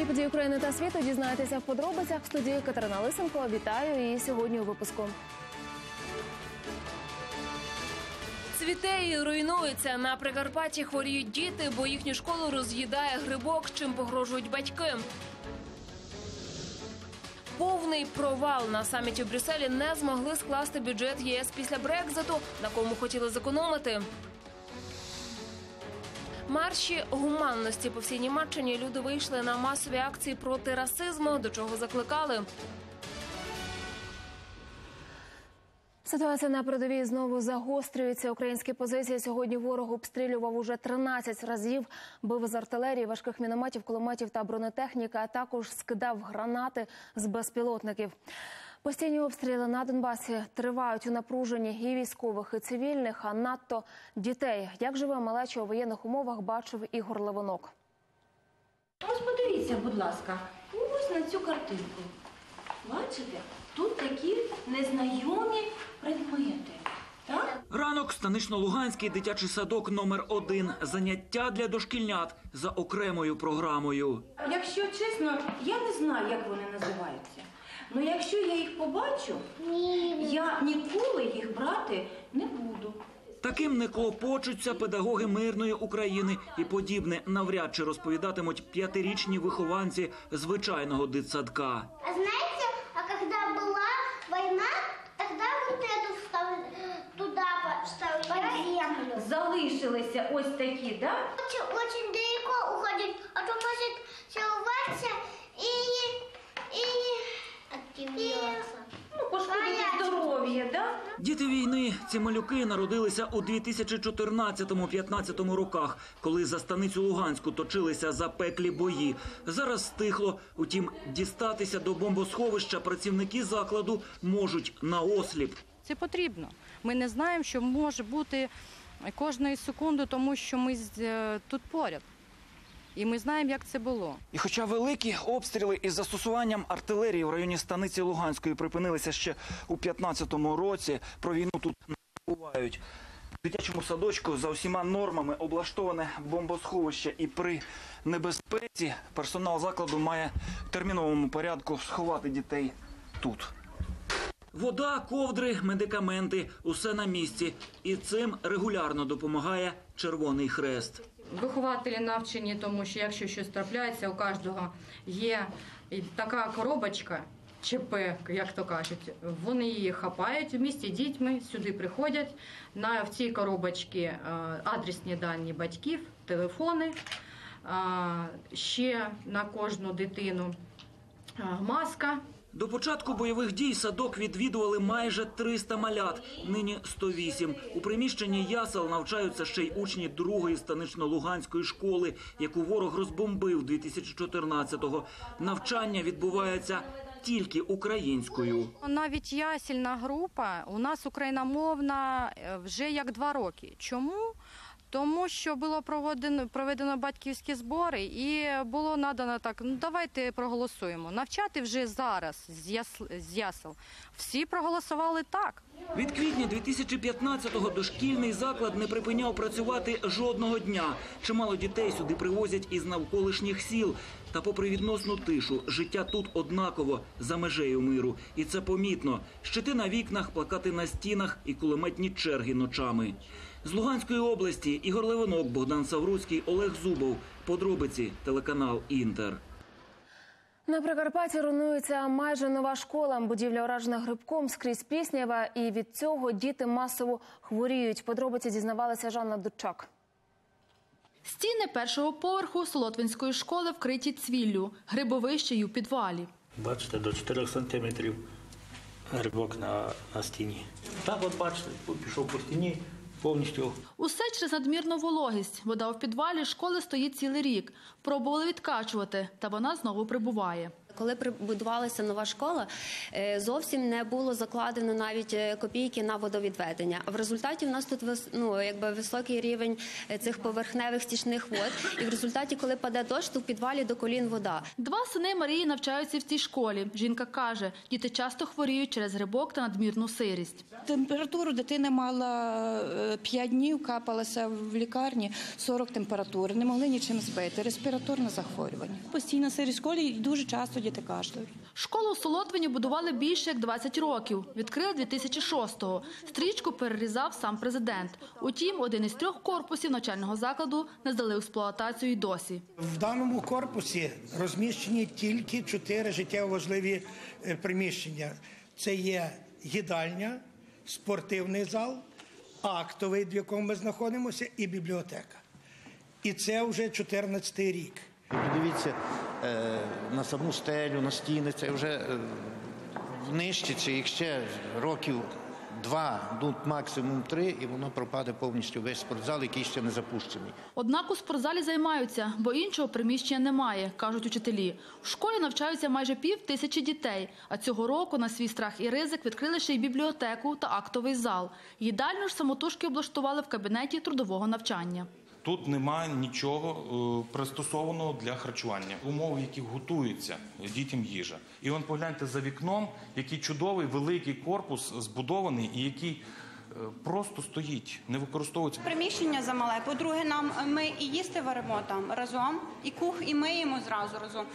події України та світу дізнаєтеся в подробицях. В студії Катерина Лисенко. Вітаю і сьогодні у випуску. Цвіте і руйнується. На Прикарпатті хворіють діти, бо їхню школу роз'їдає грибок, чим погрожують батьки. Повний провал. На саміті в Брюсселі не змогли скласти бюджет ЄС після Брекзиту, на кому хотіли зекономити. Марші гуманності по всій Німеччині. Люди вийшли на масові акції проти расизму, до чого закликали. Ситуація на передовій знову загострюється. Українські позиції сьогодні ворог обстрілював уже 13 разів. Бив з артилерії, важких мінометів, кулеметів та бронетехніки, а також скидав гранати з безпілотників. Постійні обстріли на Донбасі тривають у напруженні і військових, і цивільних, а надто дітей. Як живе малеча у воєнних умовах, бачив Ігор Левинок. Ось подивіться, будь ласка, ось на цю картинку. Бачите? Тут такі незнайомі предмети. Так? Ранок, Станично-Луганський дитячий садок номер 1. Заняття для дошкільнят за окремою програмою. Якщо чесно, я не знаю, як вони називаються. Але якщо я їх побачу, я ніколи їх брати не буду. Таким не клопочуться педагоги мирної України. І подібне навряд чи розповідатимуть 5-річні вихованці звичайного дитсадка. А знаете, когда была война, тогда вот эту туда вставляли землю. Залишилися ось такі, так? Да? Очень далеко уходить, а то может сорваться и активироваться. Ну, пошкодити здоров'я, так? Да? Діти війни, ці малюки народилися у 2014-15 роках, коли за станицю Луганську точилися запеклі бої. Зараз стихло, утім, дістатися до бомбосховища працівники закладу можуть наосліп. Це потрібно. Ми не знаємо, що може бути кожної секунди, тому що ми тут поряд. І ми знаємо, як це було. І хоча великі обстріли із застосуванням артилерії в районі станиці Луганської припинилися ще у 2015 році, про війну тут не забувають. В дитячому садочку за усіма нормами облаштоване бомбосховище, і при небезпеці персонал закладу має в терміновому порядку сховати дітей тут. Вода, ковдри, медикаменти – усе на місці. І цим регулярно допомагає Червоний Хрест. Вихователі навчені, тому що якщо щось трапляється, у кожного є така коробочка, ЧП, як то кажуть. Вони її хапають в місті дітьми, сюди приходять. В цій коробочці адресні дані батьків, телефони, ще на кожну дитину маска. До початку бойових дій садок відвідували майже 300 малят, нині 108. У приміщенні ясел навчаються ще й учні 2-ї станично-луганської школи, яку ворог розбомбив 2014-го. Навчання відбувається тільки українською. Навіть ясельна група у нас україномовна вже як 2 роки. Чому? Тому що було проведено батьківські збори і було надано так, давайте проголосуємо. Навчати вже зараз з ясел. Всі проголосували так. Від квітня 2015-го дошкільний заклад не припиняв працювати жодного дня. Чимало дітей сюди привозять із навколишніх сіл. Та попри відносну тишу, життя тут однаково, за межею миру. І це помітно. Щити на вікнах, плакати на стінах і кулеметні черги ночами. З Луганської області Ігор Левинок, Богдан Савруцький, Олег Зубов. Подробиці, телеканал «Інтер». На Прикарпатті руйнується майже нова школа. Будівля уражена грибком, скрізь пліснява. І від цього діти масово хворіють. Подробиці дізнавалася Жанна Дудчак. Стіни 1-го поверху Солотвинської школи вкриті цвіллю, грибовище й у підвалі. Бачите, до 4 сантиметрів грибок на стіні. Так от бачите, пішов по стіні повністю. Усе через надмірну вологість. Вода в підвалі школи стоїть цілий рік. Пробували відкачувати, та вона знову прибуває. Коли будувалася нова школа, зовсім не було закладено навіть копійки на водовідведення. В результаті в нас тут високий рівень цих поверхневих стічних вод. І в результаті, коли паде дощ, то в підвалі до колін вода. 2 сини Марії навчаються в цій школі. Жінка каже, діти часто хворіють через грибок та надмірну сирість. Температуру дитина мала 5 днів, капалася в лікарні, 40 температури, не могли нічим збити, респіраторне захворювання. Постійно сирість в школі і дуже часто діти кашляють. Школу у Солотвині будували більше як 20 років. Відкрили 2006-го. Стрічку перерізав сам президент. Утім, один із 3 корпусів навчального закладу не здали в експлуатацію й досі. В даному корпусі розміщені тільки 4 життєво важливі приміщення. Це є їдальня, спортивний зал, актовий, в якому ми знаходимося, і бібліотека. І це вже 14-й рік. Подивіться на саму стелю, на стіни, це вже нищиться, їх ще років 2, максимум 3, і воно пропаде повністю весь спортзал, який ще не запущений. Однак у спортзалі займаються, бо іншого приміщення немає, кажуть учителі. В школі навчаються майже 5000 дітей, а цього року на свій страх і ризик відкрили ще й бібліотеку та актовий зал. Їдальню ж самотужки облаштували в кабінеті трудового навчання. Тут немає нічого пристосованого для харчування. Умови, в яких готується дітям їжа. І вон погляньте за вікном, який чудовий великий корпус збудований і який просто стоїть, не використовується. Приміщення замале. По-друге, ми і їсти варимо там разом, і миємо зразу разом.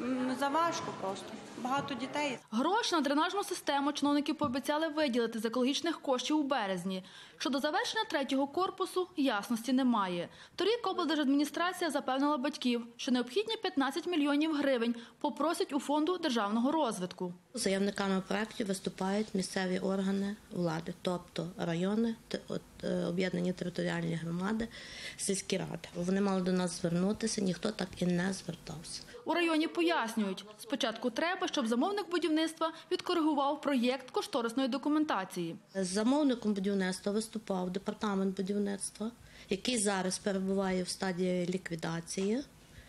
Заважко просто. Багато дітей. Гроші на дренажну систему чиновники пообіцяли виділити з екологічних коштів у березні. Щодо завершення 3-го корпусу ясності немає. Торік облдержадміністрація запевнила батьків, що необхідні 15 мільйонів гривень попросять у Фонду державного розвитку. Заявниками проєктів виступають місцеві органи влади, тобто райони, об'єднані територіальні громади, сільські ради. Вони мали до нас звернутися, ніхто так і не звертався. У районі пояснюють, спочатку треба, щоб замовник будівництва відкоригував проєкт кошторисної документації. З замовником будівництва виступав департамент будівництва, який зараз перебуває в стадії ліквідації.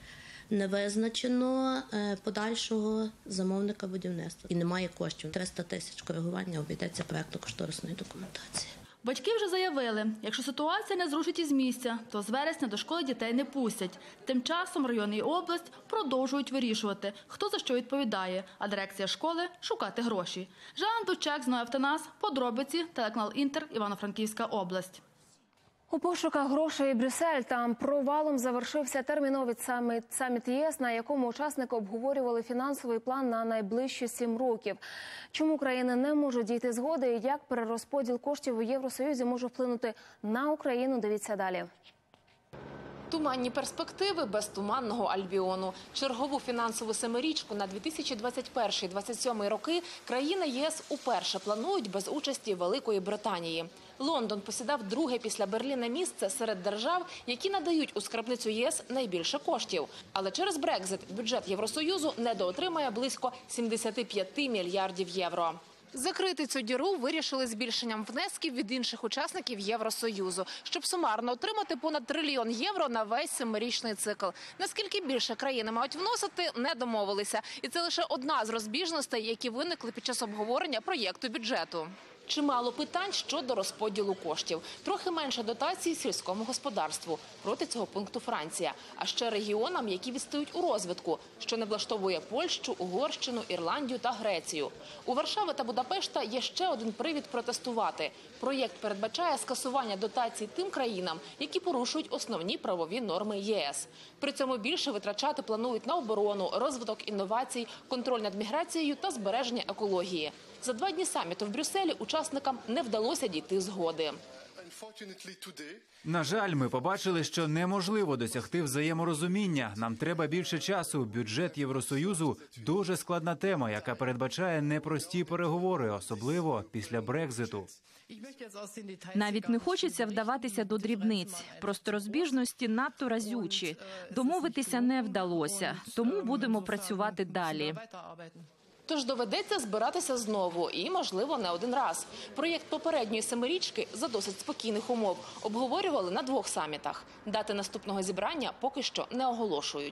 Не визначено подальшого замовника будівництва. І немає коштів. 300 тисяч коригування обійдеться проєктно-кошторисної документації. Батьки вже заявили, якщо ситуація не зрушить із місця, то з вересня до школи дітей не пустять. Тим часом район і область продовжують вирішувати, хто за що відповідає, а дирекція школи – шукати гроші. Жанна Дучак, Зноя Автонас, подробиці, телеканал Інтер, Івано-Франківська область. У пошуках грошей Брюссель. Там провалом завершився терміновий саміт ЄС, на якому учасники обговорювали фінансовий план на найближчі 7 років. Чому країни не можуть дійти згоди і як перерозподіл коштів у Євросоюзі може вплинути на Україну, дивіться далі. Туманні перспективи без туманного Альбіону. Чергову фінансову семирічку на 2021-2027 роки країни ЄС уперше планують без участі Великої Британії. Лондон посідав друге після Берліна місце серед держав, які надають у скарбницю ЄС найбільше коштів. Але через Брекзит бюджет Євросоюзу недоотримає близько 75 мільярдів євро. Закрити цю діру вирішили збільшенням внесків від інших учасників Євросоюзу, щоб сумарно отримати понад 1 трильйон євро на весь 7-річний цикл. Наскільки більше країни мають вносити, не домовилися. І це лише одна з розбіжностей, які виникли під час обговорення проєкту бюджету. Чимало питань щодо розподілу коштів. Трохи менше дотацій сільському господарству. Проти цього пункту Франція. А ще регіонам, які відстають у розвитку, що не влаштовує Польщу, Угорщину, Ірландію та Грецію. У Варшави та Будапешта є ще один привід протестувати. Проєкт передбачає скасування дотацій тим країнам, які порушують основні правові норми ЄС. При цьому більше витрачати планують на оборону, розвиток інновацій, контроль над міграцією та збереження екології. За 2 дні саміту в Брюсселі учасникам не вдалося дійти згоди. На жаль, ми побачили, що неможливо досягти взаєморозуміння. Нам треба більше часу. Бюджет Євросоюзу – дуже складна тема, яка передбачає непрості переговори, особливо після Брекзиту. Навіть не хочеться вдаватися до дрібниць. Просто розбіжності надто разючі. Домовитися не вдалося, тому будемо працювати далі. Тож доведеться збиратися знову і, можливо, не один раз. Проєкт попередньої семирічки за досить спокійних умов обговорювали на 2 самітах. Дати наступного зібрання поки що не оголошують.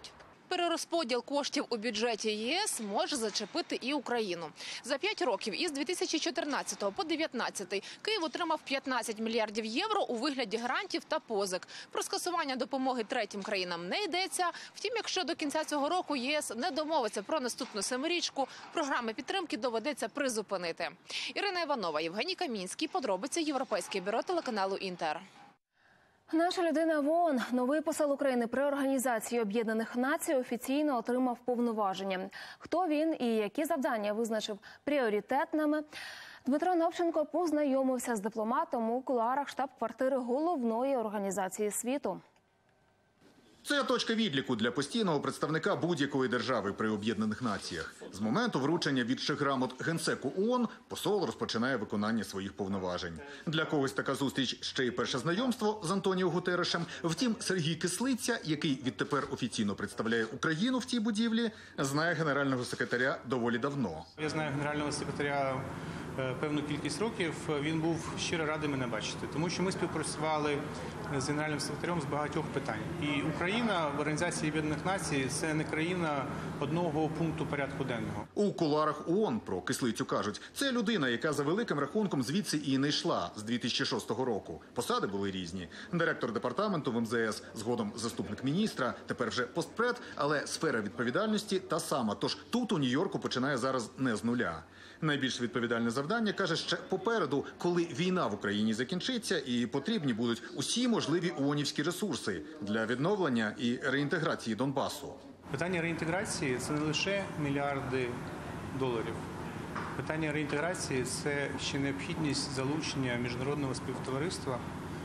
Перерозподіл коштів у бюджеті ЄС може зачепити і Україну. За 5 років із 2014 по 2019 Київ отримав 15 мільярдів євро у вигляді грантів та позик. Про скасування допомоги третім країнам не йдеться. Втім, якщо до кінця цього року ЄС не домовиться про наступну семирічку, програми підтримки доведеться призупинити. Ірина Іванова, Євгеній Камінський. Подробиці Європейське бюро телеканалу «Інтер». Наша людина в ООН, новий посол України при Організації Об'єднаних Націй, офіційно отримав повноваження. Хто він і які завдання визначив пріоритетними? Дмитро Новченко познайомився з дипломатом у кулуарах штаб-квартири головної організації світу. Це точка відліку для постійного представника будь-якої держави при Об'єднаних Націях. З моменту вручення відших грамот Генсеку ООН посол розпочинає виконання своїх повноважень. Для когось така зустріч ще й перше знайомство з Антоніо Гутерешем. Втім, Сергій Кислиця, який відтепер офіційно представляє Україну в цій будівлі, знає генерального секретаря доволі давно. Я знаю генерального секретаря певну кількість років. Він був щиро радий мене бачити, тому що ми співпрацювали з генеральним секретарем з багатьох питань. І Україна в Організації Об'єднаних Націй – це не країна одного пункту порядку денного. У кулуарах ООН про Кислицю кажуть, це людина, яка за великим рахунком звідси і не йшла з 2006 року. Посади були різні. Директор департаменту в МЗС, згодом заступник міністра, тепер вже постпред, але сфера відповідальності та сама. Тож тут у Нью-Йорку починає зараз не з нуля. Найбільш відповідальне завдання, каже, ще попереду, коли війна в Україні закінчиться і потрібні будуть усі можливі ООНівські ресурси для відновлення і реінтеграції Донбасу. Питання реінтеграції – це не лише мільярди доларів. Питання реінтеграції – це ще необхідність залучення міжнародного співтовариства,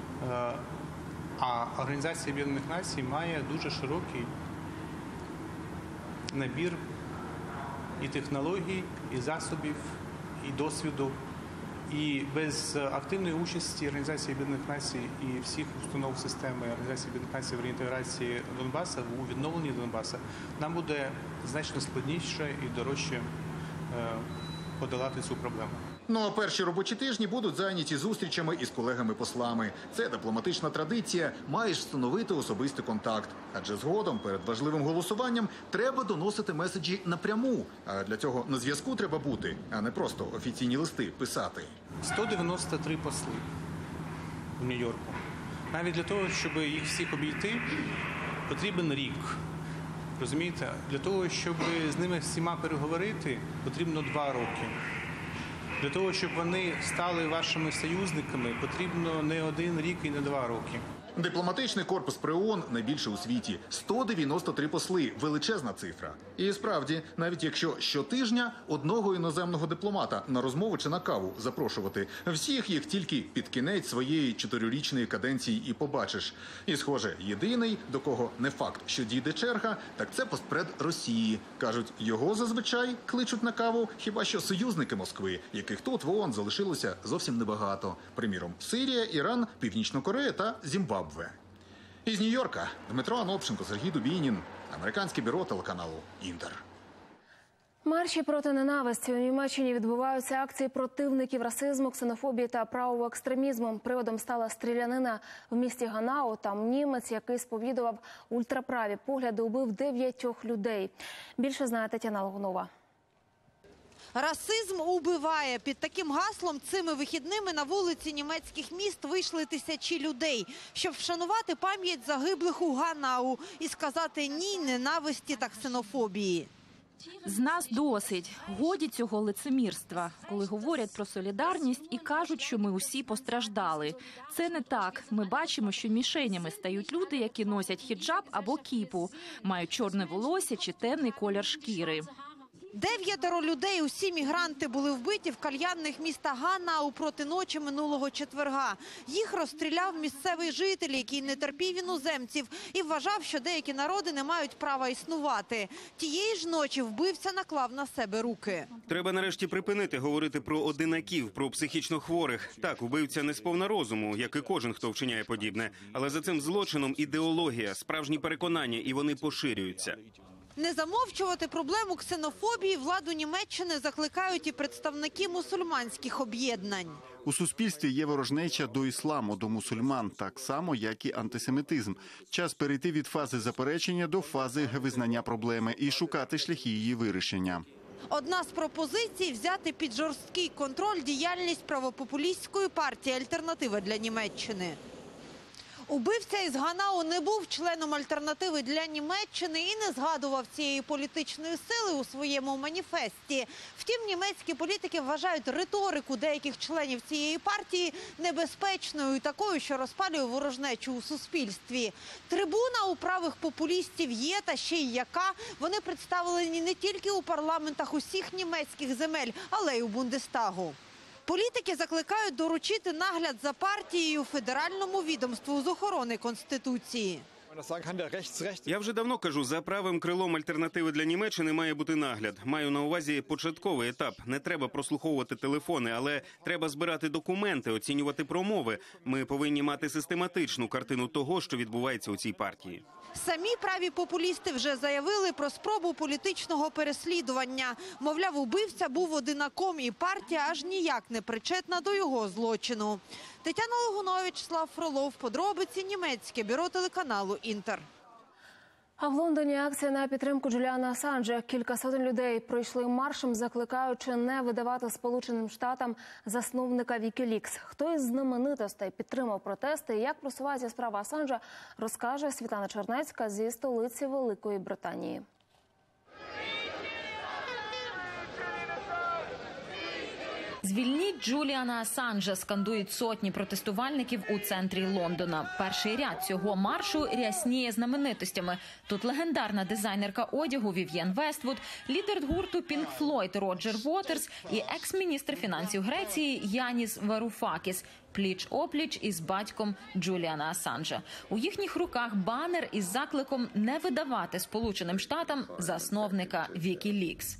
а Організація Об'єднаних Націй має дуже широкий набір і технологій, і засобів, і досвіду. І без активної участі Організації Об'єднаних Націй і всіх установ системи Організації Об'єднаних Націй в реінтеграції Донбаса, у відновленні Донбаса, нам буде значно складніше і дорожче подолати цю проблему. Ну а перші робочі тижні будуть зайняті зустрічами із колегами-послами. Це дипломатична традиція, маєш встановити особистий контакт. Адже згодом, перед важливим голосуванням, треба доносити меседжі напряму. А для цього на зв'язку треба бути, а не просто офіційні листи писати. 193 посли в Нью-Йорку. Навіть для того, щоб їх всіх обійти, потрібен рік. Розумієте? Для того, щоб з ними всіма переговорити, потрібно 2 роки. Для того, щоб вони стали вашими союзниками, потрібно не 1 рік і не 2 роки. Дипломатичний корпус при ООН найбільше у світі. 193 посли. Величезна цифра. І справді, навіть якщо щотижня одного іноземного дипломата на розмову чи на каву запрошувати, всіх їх тільки під кінець своєї 4-річної каденції і побачиш. І, схоже, єдиний, до кого не факт, що дійде черга, так це постпред Росії. Кажуть, його зазвичай кличуть на каву хіба що союзники Москви, яких тут в ООН залишилося зовсім небагато. Приміром, Сирія, Іран, Північна Корея та Зімбабве. Із Нью-Йорка Дмитро Анопченко, Сергій Дубінін, Американське бюро телеканалу «Інтер». Марші проти ненависті. У Німеччині відбуваються акції противників расизму, ксенофобії та правого екстремізму. Приводом стала стрілянина в місті Ганау. Там німець, який сповідував ультраправі погляди, убив 9 людей. Більше знає Тетяна Логунова. Расизм убиває. Під таким гаслом цими вихідними на вулиці німецьких міст вийшли тисячі людей, щоб вшанувати пам'ять загиблих у Ганау і сказати «ні» ненависті та ксенофобії. З нас досить. Годі цього лицемірства, коли говорять про солідарність і кажуть, що ми усі постраждали. Це не так. Ми бачимо, що мішенями стають люди, які носять хіджаб або кіпу, мають чорне волосся чи темний колір шкіри. 9 людей, усі мігранти, були вбиті в кальянних міста Ганау проти ночі минулого четверга. Їх розстріляв місцевий житель, який не терпів іноземців і вважав, що деякі народи не мають права існувати. Тієї ж ночі вбивця наклав на себе руки. Треба нарешті припинити говорити про одинаків, про психічно хворих. Так, вбивця не сповна розуму, як і кожен, хто вчиняє подібне. Але за цим злочином ідеологія, справжні переконання, і вони поширюються. Не замовчувати проблему ксенофобії владу Німеччини закликають і представники мусульманських об'єднань. У суспільстві є ворожнеча до ісламу, до мусульман, так само, як і антисемітизм. Час перейти від фази заперечення до фази визнання проблеми і шукати шляхи її вирішення. Одна з пропозицій – взяти під жорсткий контроль діяльність правопопулістської партії «Альтернатива для Німеччини». Убивця із Ганау не був членом «Альтернативи для Німеччини» і не згадував цієї політичної сили у своєму маніфесті. Втім, німецькі політики вважають риторику деяких членів цієї партії небезпечною і такою, що розпалює ворожнечу у суспільстві. Трибуна у правих популістів є, та ще й яка. Вони представлені не тільки у парламентах усіх німецьких земель, але й у Бундестагу. Політики закликають доручити нагляд за партією Федеральному відомству з охорони Конституції. Я вже давно кажу, за правим крилом «Альтернативи для Німеччини» має бути нагляд. Маю на увазі початковий етап. Не треба прослуховувати телефони, але треба збирати документи, оцінювати промови. Ми повинні мати систематичну картину того, що відбувається у цій партії. Самі праві популісти вже заявили про спробу політичного переслідування. Мовляв, убивця був одинаком і партія аж ніяк не причетна до його злочину. Тетяна Логунович, Слав Фролов, подробиці, німецьке бюро телеканалу «Інтер». А в Лондоні акція на підтримку Джуліана Асанжа. Кілька сотень людей пройшли маршем, закликаючи не видавати Сполученим Штатам засновника Вікілікс. Хто із знаменитостей підтримав протести і як просувається справа Асанжа, розкаже Світлана Чернецька зі столиці Великої Британії. «Звільніть Джуліана Асанжа» скандують сотні протестувальників у центрі Лондона. Перший ряд цього маршу рясніє знаменитостями. Тут легендарна дизайнерка одягу Вів'єн Вествуд, лідер гурту Пінк Флойд Роджер Вотерс і екс-міністр фінансів Греції Яніс Варуфакіс пліч-опліч із батьком Джуліана Асанжа. У їхніх руках банер із закликом не видавати Сполученим Штатам засновника Вікілікс.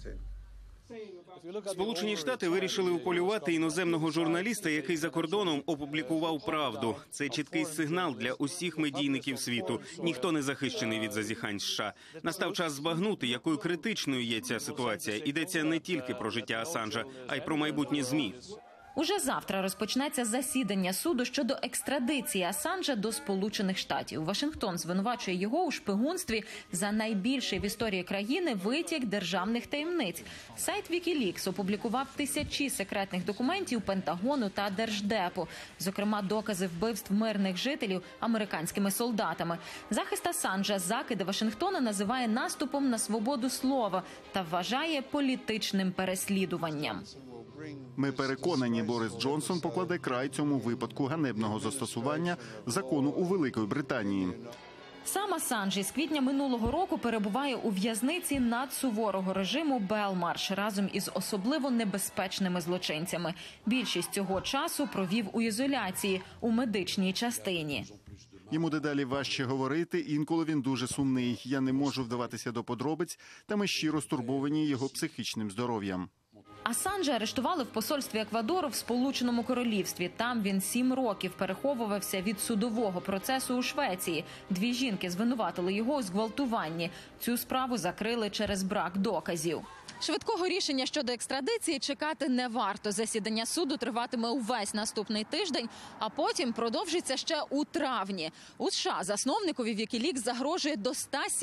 Сполучені Штати вирішили уполювати іноземного журналіста, який за кордоном опублікував правду. Це чіткий сигнал для усіх медійників світу. Ніхто не захищений від зазіхань США. Настав час збагнути, якою критичною є ця ситуація. Йдеться не тільки про життя Асанжа, а й про майбутні ЗМІ. Уже завтра розпочнеться засідання суду щодо екстрадиції Асанжа до Сполучених Штатів. Вашингтон звинувачує його у шпигунстві за найбільший в історії країни витік державних таємниць. Сайт Wikileaks опублікував тисячі секретних документів Пентагону та Держдепу, зокрема докази вбивств мирних жителів американськими солдатами. Захист Асанжа закиди Вашингтона називає наступом на свободу слова та вважає політичним переслідуванням. Ми переконані, Борис Джонсон покладе край цьому випадку ганебного застосування закону у Великій Британії. Сам Асанж із квітня минулого року перебуває у в'язниці надсуворого режиму Белмарш разом із особливо небезпечними злочинцями. Більшість цього часу провів у ізоляції у медичній частині. Йому дедалі важче говорити, інколи він дуже сумний. Я не можу вдаватися до подробиць, та ми щиро стурбовані його психічним здоров'ям. Асанжа арештували в посольстві Еквадору в Сполученому Королівстві. Там він 7 років переховувався від судового процесу у Швеції. 2 жінки звинуватили його у зґвалтуванні. Цю справу закрили через брак доказів. Швидкого рішення щодо екстрадиції чекати не варто. Засідання суду триватиме увесь наступний тиждень, а потім продовжиться ще у травні. У США засновникові Вікілікс загрожує до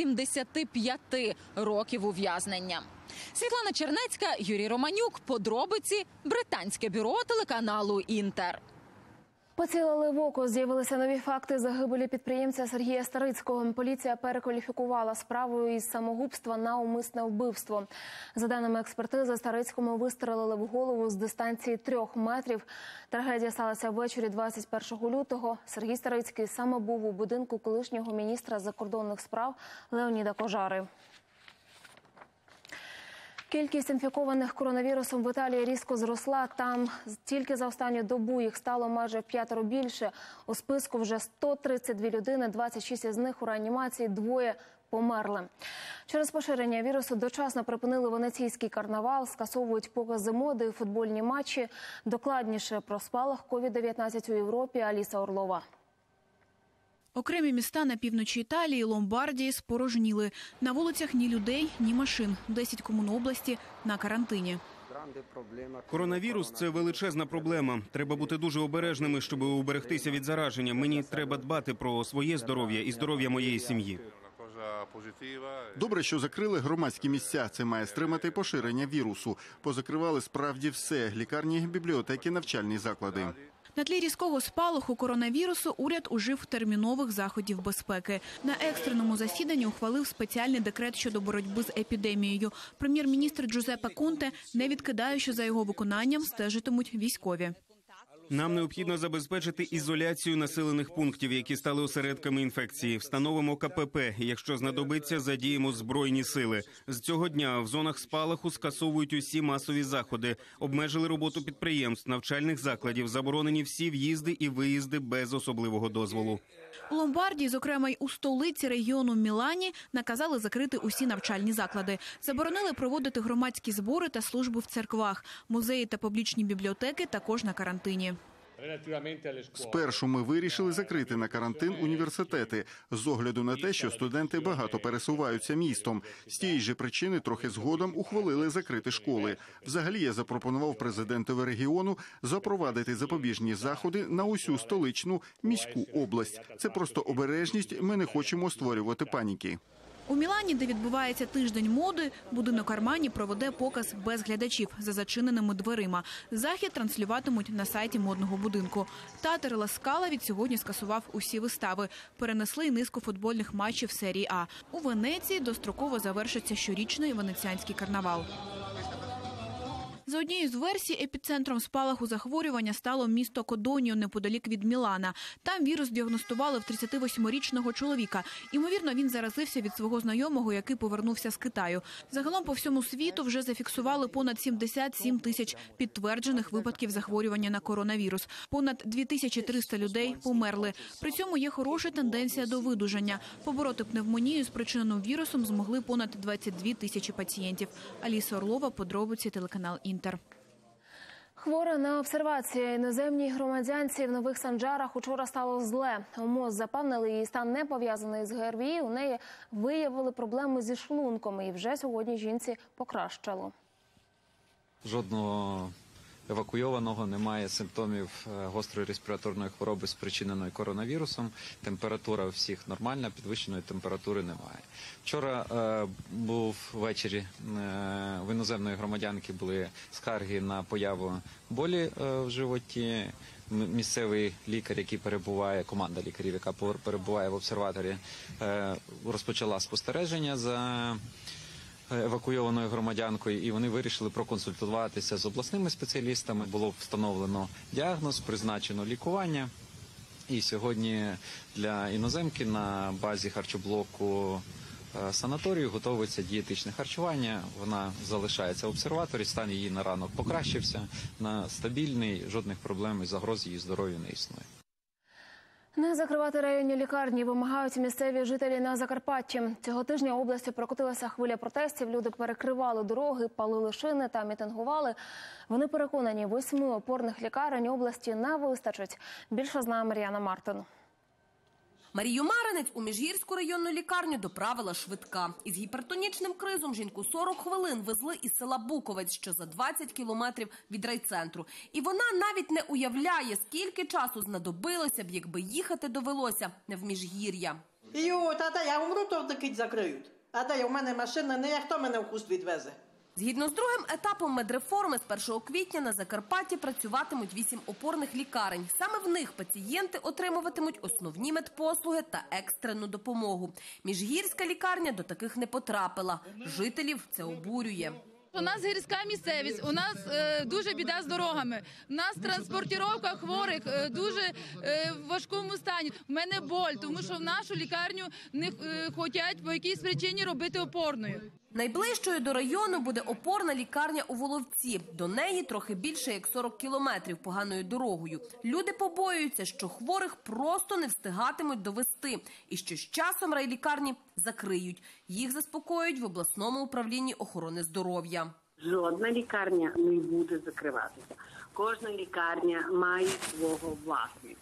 175 років ув'язнення. Світлана Чернецька, Юрій Романюк. Подробиці. Британське бюро телеканалу «Інтер». Поцілили в око. З'явилися нові факти загибелі підприємця Сергія Старицького. Поліція перекваліфікувала справу із самогубства на умисне вбивство. За даними експертизи, Старицькому вистрелили в голову з дистанції 3 метрів. Трагедія сталася ввечері 21 лютого. Сергій Старицький саме був у будинку колишнього міністра закордонних справ Леоніда Кожари. Кількість інфікованих коронавірусом в Італії різко зросла. Там тільки за останню добу їх стало майже в 5 більше. У списку вже 132 людини, 26 із них у реанімації, 2 померли. Через поширення вірусу дочасно припинили венеційський карнавал, скасовують покази моди і футбольні матчі. Докладніше про спалах COVID-19 у Європі Аліса Орлова. Окремі міста на півночі Італії, Ломбардії спорожніли. На вулицях ні людей, ні машин. 10 комун області на карантині. Коронавірус – це величезна проблема. Треба бути дуже обережними, щоб уберегтися від зараження. Мені треба дбати про своє здоров'я і здоров'я моєї сім'ї. Добре, що закрили громадські місця. Це має стримати поширення вірусу. Позакривали справді все – лікарні, бібліотеки, навчальні заклади. На тлі різкого спалаху коронавірусу уряд ужив термінових заходів безпеки. На екстреному засіданні ухвалив спеціальний декрет щодо боротьби з епідемією. Прем'єр-міністр Джузеппе Конте не відкидає, що за його виконанням стежитимуть військові. Нам необхідно забезпечити ізоляцію населених пунктів, які стали осередками інфекції. Встановимо КПП. Якщо знадобиться, задіємо Збройні сили. З цього дня в зонах спалаху скасовують усі масові заходи. Обмежили роботу підприємств, навчальних закладів. Заборонені всі в'їзди і виїзди без особливого дозволу. У Ломбардії, зокрема й у столиці регіону Мілані, наказали закрити усі навчальні заклади. Заборонили проводити громадські збори та служби в церквах. Музеї та публічні бібліотеки також на карантині. Спершу ми вирішили закрити на карантин університети з огляду на те, що студенти багато пересуваються містом. З тієї ж причини трохи згодом ухвалили закрити школи. Взагалі я запропонував президентові регіону запровадити запобіжні заходи на усю столичну міську область. Це просто обережність, ми не хочемо створювати паніки. У Мілані, де відбувається тиждень моди, будинок Армані проведе показ без глядачів за зачиненими дверима. Захід транслюватимуть на сайті модного будинку. Театр Ла Скала від сьогодні скасував усі вистави. Перенесли й низку футбольних матчів серії А. У Венеції достроково завершиться щорічний венеціанський карнавал. За однією з версій, епіцентром спалаху захворювання стало місто Кодоньо неподалік від Мілана. Там вірус діагностували в 38-річного чоловіка. Ймовірно, він заразився від свого знайомого, який повернувся з Китаю. Загалом по всьому світу вже зафіксували понад 77 тисяч підтверджених випадків захворювання на коронавірус. Понад 2300 людей померли. При цьому є хороша тенденція до видужання. Побороти пневмонію, спричинену вірусом, змогли понад 22 тисячі пацієнтів. Аліса Орлова, подробиці, телеканал «Інтер». Хвора на обсервації іноземній громадянці в Нових Санджарах учора стало зле. У МОЗ запевнили, її стан не пов'язаний з ГРВІ. У неї виявили проблеми зі шлунком і вже сьогодні жінці покращало. Жодного евакуйованого, немає симптомів гострої респіраторної хвороби, спричиненої коронавірусом. Температура у всіх нормальна, підвищеної температури немає. Вчора був ввечері, в іноземної громадянки були скарги на появу болі в животі. Місцевий лікар, який перебуває, команда лікарів, яка перебуває в обсерваторі, розпочала спостереження за евакуйованою громадянкою, і вони вирішили проконсультуватися з обласними спеціалістами. Було встановлено діагноз, призначено лікування. І сьогодні для іноземки на базі харчоблоку санаторію готується дієтичне харчування. Вона залишається в обсерваторі, стан її на ранок покращився, на стабільний, жодних проблем і загроз її здоров'ю не існує. Не закривати районні лікарні вимагають місцеві жителі на Закарпатті. Цього тижня області прокотилася хвиля протестів. Люди перекривали дороги, палили шини та мітингували. Вони переконані, 8 опорних лікарень області не вистачить. Більше знає Мар'яна Мартин. Марію Маринець у Міжгірську районну лікарню доправила швидка. Із гіпертонічним кризом жінку 40 хвилин везли із села Буковець, що за 20 кілометрів від райцентру. І вона навіть не уявляє, скільки часу знадобилося б, якби їхати довелося не в Міжгір'я. Тата, я умру, то таки закриють. У мене машина, не хто мене в хуст відвезе. Згідно з другим етапом медреформи, з 1 квітня на Закарпатті працюватимуть 8 опорних лікарень. Саме в них пацієнти отримуватимуть основні медпослуги та екстрену допомогу. Міжгірська лікарня до таких не потрапила. Жителів це обурює. У нас гірська місцевість, у нас дуже біда з дорогами. У нас транспортування хворих дуже в важкому стані. У мене боль, тому що в нашу лікарню не хочуть по якійсь причині робити опорною. Найближчою до району буде опорна лікарня у Воловці. До неї трохи більше як 40 кілометрів поганою дорогою. Люди побоюються, що хворих просто не встигатимуть довести і що з часом райлікарні закриють. Їх заспокоюють в обласному управлінні охорони здоров'я. Жодна лікарня не буде закриватися. Кожна лікарня має свого власника.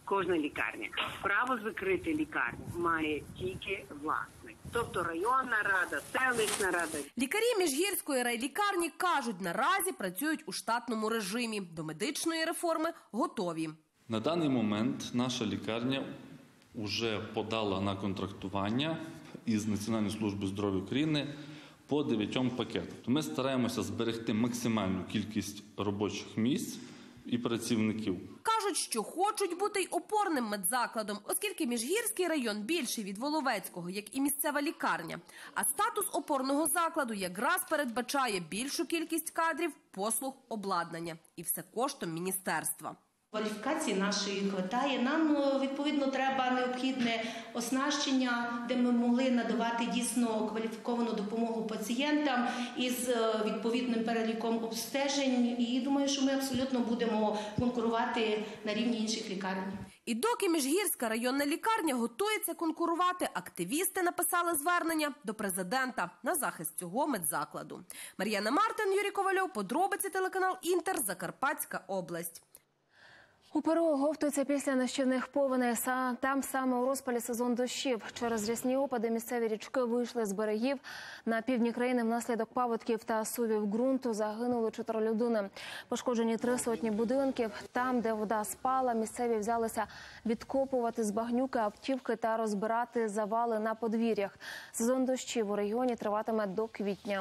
кожна лікарня. Право закрити лікарню має тільки власник. Тобто районна рада, селищна рада. Лікарі Міжгірської райлікарні кажуть, наразі працюють у штатному режимі. До медичної реформи готові. На даний момент наша лікарня вже подала на контрактування із Національною службою здоров'я України по 9 пакетам. Ми стараємося зберегти максимальну кількість робочих місць і працівників. Кажуть, що хочуть бути й опорним медзакладом, оскільки Міжгірський район більший від Воловецького, як і місцева лікарня. А статус опорного закладу якраз передбачає більшу кількість кадрів, послуг, обладнання. І все коштом міністерства. Кваліфікації нашої хватає. Нам, відповідно, треба необхідне оснащення, де ми могли надавати дійсно кваліфіковану допомогу пацієнтам із відповідним переліком обстежень. І думаю, що ми абсолютно будемо конкурувати на рівні інших лікарень. І доки Міжгірська районна лікарня готується конкурувати, активісти написали звернення до президента на захист цього медзакладу. Мар'яна Мартин, Юрій Ковальов, подробиці, телеканал Інтер, Закарпатська область. У Перу оговтується після нищівних повеней. Там саме у розпалі сезон дощів. Через рясні опади місцеві річки вийшли з берегів. На півдні країни внаслідок паводків та сувів ґрунту загинули 4 людини. Пошкоджені 300 будинків. Там, де вода спала, місцеві взялися відкопувати з багнюки автівки та розбирати завали на подвір'ях. Сезон дощів у регіоні триватиме до квітня.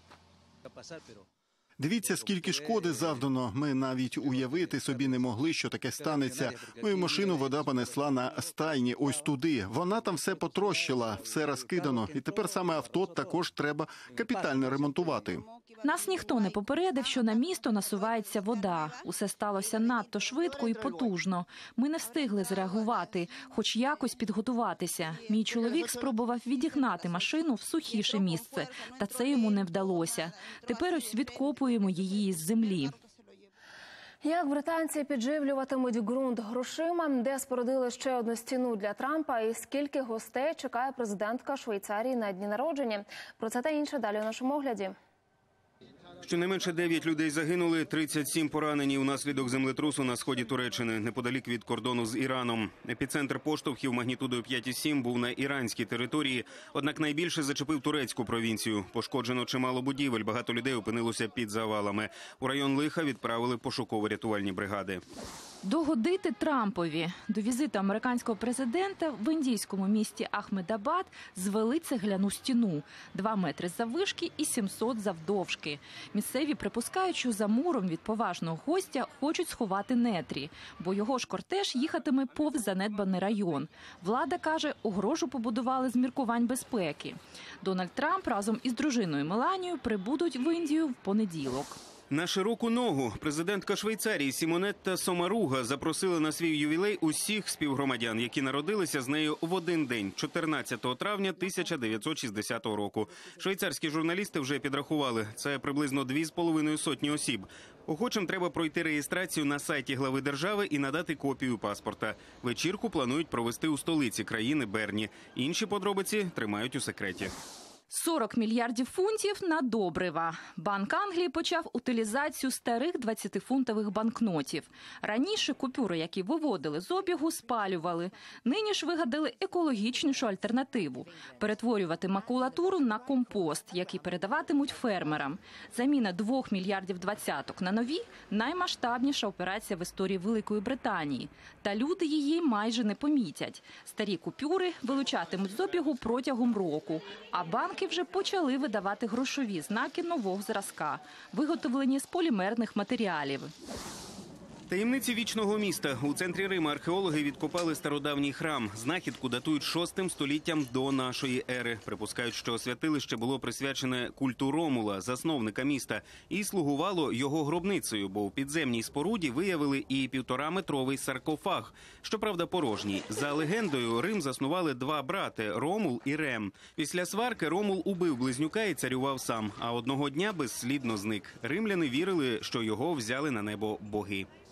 Дивіться, скільки шкоди завдано. Ми навіть уявити собі не могли, що таке станеться. Мою машину вода понесла на стайні, ось туди. Вона там все потрощила, все розкидано. І тепер саме авто також треба капітально ремонтувати. Нас ніхто не попередив, що на місто насувається вода. Усе сталося надто швидко і потужно. Ми не встигли зреагувати, хоч якось підготуватися. Мій чоловік спробував відігнати машину в сухіше місце, та це йому не вдалося. Тепер ось відкопуємо її із землі. Як британці підживлюватимуть ґрунт грошима, де спорудили ще одну стіну для Трампа і скільки гостей чекає президентка Швейцарії на дні народження. Про це та інше далі у нашому огляді. Щонайменше 9 людей загинули, 37 поранені унаслідок землетрусу на сході Туреччини, неподалік від кордону з Іраном. Епіцентр поштовхів магнітудою 5,7 був на іранській території, однак найбільше зачепив турецьку провінцію. Пошкоджено чимало будівель, багато людей опинилося під завалами. У район лиха відправили пошуково-рятувальні бригади. Догодити Трампові. До візиту американського президента в індійському місті Ахмедабад звели цегляну стіну. 2 метри заввишки і 700 завдовжки. Місцеві припускають, що за муром від поважного гостя хочуть сховати нетрі, бо його ж кортеж їхатиме повз занедбаний район. Влада каже, огорожу побудували з міркувань безпеки. Дональд Трамп разом із дружиною Меланією прибудуть в Індію в понеділок. На широку ногу президентка Швейцарії Сімонетта Сомаруга запросила на свій ювілей усіх співгромадян, які народилися з нею в один день – 14 травня 1960 року. Швейцарські журналісти вже підрахували – це приблизно 2,5 сотні осіб. Охочим треба пройти реєстрацію на сайті глави держави і надати копію паспорта. Вечірку планують провести у столиці країни Берні. Інші подробиці тримають у секреті. 40 мільярдів фунтів на добрива. Банк Англії почав утилізацію старих 20-фунтових банкнотів. Раніше купюри, які виводили з обігу, спалювали. Нині ж вигадали екологічнішу альтернативу – перетворювати макулатуру на компост, який передаватимуть фермерам. Заміна 2 мільярдів двадцяток на нові – наймасштабніша операція в історії Великої Британії. Та люди її майже не помітять. Старі купюри вилучатимуть з обігу протягом року, а банки вже почали видавати грошові знаки нового зразка, виготовлені з полімерних матеріалів. Таємниці вічного міста. У центрі Рима археологи відкопали стародавній храм. Знахідку датують 6 століттям до нашої ери. Припускають, що святилище було присвячене культу Ромула, засновника міста, і слугувало його гробницею, бо в підземній споруді виявили і 1,5-метровий саркофаг. Щоправда, порожній. За легендою, Рим заснували 2 брати – Ромул і Рем. Після сварки Ромул убив близнюка і царював сам, а одного дня безслідно зник. Римляни вірили, що його взяли на небо боги.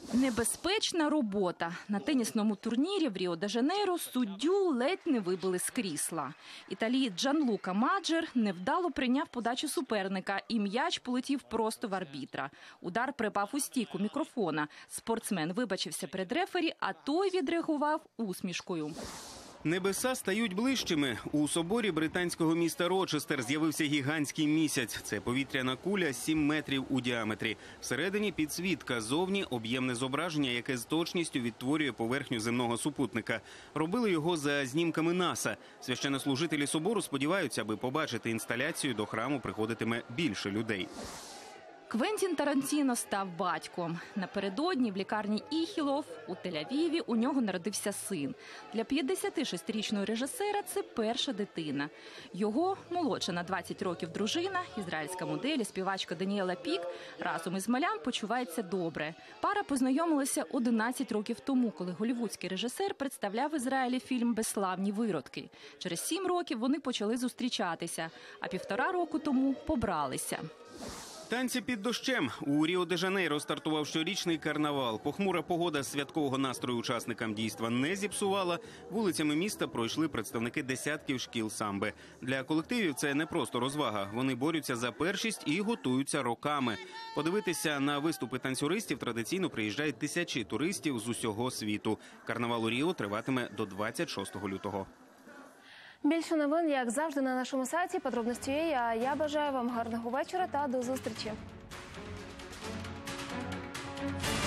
Небезпечна робота. На тенісному турнірі в Ріо-де-Жанейро суддю ледь не вибили з крісла. Італієць Джанлука Маджер невдало прийняв подачу суперника, і м'яч полетів просто в арбітра. Удар припав у стійку мікрофона. Спортсмен вибачився перед рефері, а той відреагував усмішкою. Небеса стають ближчими. У соборі британського міста Рочестер з'явився гігантський місяць. Це повітряна куля 7 метрів у діаметрі. Всередині підсвітка, зовні об'ємне зображення, яке з точністю відтворює поверхню земного супутника. Робили його за знімками НАСА. Священнослужителі собору сподіваються, аби побачити інсталяцію, до храму приходитиме більше людей. Квентін Тарантіно став батьком. Напередодні в лікарні Іхілов у Тель-Авіві у нього народився син. Для 56-річного режисера це перша дитина. Його молодша на 20 років дружина, ізраїльська модель і співачка Даніела Пік, разом із малям почувається добре. Пара познайомилася 11 років тому, коли голлівудський режисер представляв в Ізраїлі фільм «Безславні виродки». Через 7 років вони почали зустрічатися, а 1,5 року тому побралися. Танці під дощем. У Ріо-де-Жанейро стартував щорічний карнавал. Похмура погода святкового настрою учасникам дійства не зіпсувала. Вулицями міста пройшли представники десятків шкіл самби. Для колективів це не просто розвага. Вони борються за першість і готуються роками. Подивитися на виступи танцюристів традиційно приїжджають тисячі туристів з усього світу. Карнавал у Ріо триватиме до 26 лютого. Більше новин, як завжди, на нашому сайті. Подробності є. А я бажаю вам гарного вечора та до зустрічі.